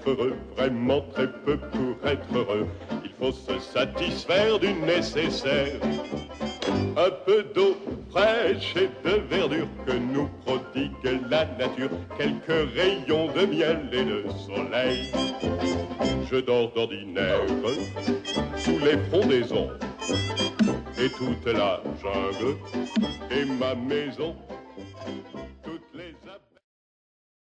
heureux, vraiment très peu pour être heureux. Il faut se satisfaire du nécessaire. Un peu d'eau fraîche et de verdure que nous prodigue la nature, quelques rayons de miel et de soleil. Je dors d'ordinaire sous les frondaisons et toute la jungle est ma maison. Toute